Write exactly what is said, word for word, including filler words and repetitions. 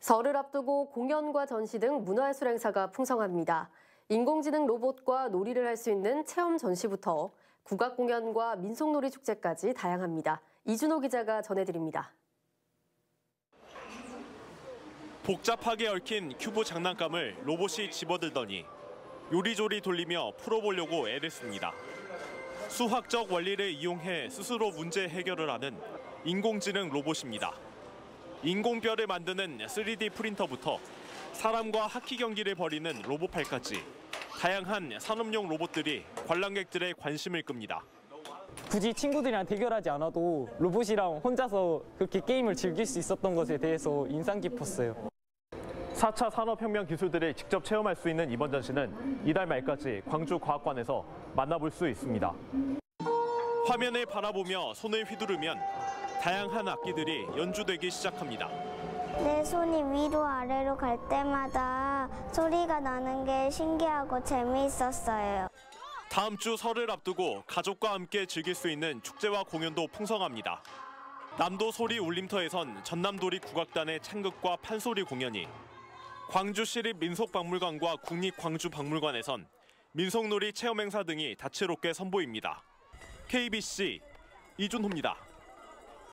설을 앞두고 공연과 전시 등 문화예술 행사가 풍성합니다. 인공지능 로봇과 놀이를 할 수 있는 체험 전시부터 국악 공연과 민속놀이 축제까지 다양합니다. 이준호 기자가 전해드립니다. 복잡하게 얽힌 큐브 장난감을 로봇이 집어들더니 요리조리 돌리며 풀어보려고 애를 씁니다. 수학적 원리를 이용해 스스로 문제 해결을 하는 인공지능 로봇입니다. 인공뼈를 만드는 쓰리디 프린터부터 사람과 하키 경기를 벌이는 로봇팔까지 다양한 산업용 로봇들이 관람객들의 관심을 끕니다. 굳이 친구들이랑 대결하지 않아도 로봇이랑 혼자서 그렇게 게임을 즐길 수 있었던 것에 대해서 인상 깊었어요. 사 차 산업혁명 기술들을 직접 체험할 수 있는 이번 전시는 이달 말까지 광주과학관에서 만나볼 수 있습니다. 화면을 바라보며 손을 휘두르면 다양한 악기들이 연주되기 시작합니다. 내 손이 위로 아래로 갈 때마다 소리가 나는 게 신기하고 재미있었어요. 다음 주 설을 앞두고 가족과 함께 즐길 수 있는 축제와 공연도 풍성합니다. 남도 소리 울림터에선 전남도리 국악단의 창극과 판소리 공연이, 광주시립민속박물관과 국립광주박물관에선 민속놀이 체험행사 등이 다채롭게 선보입니다. 케이비씨 이준호입니다.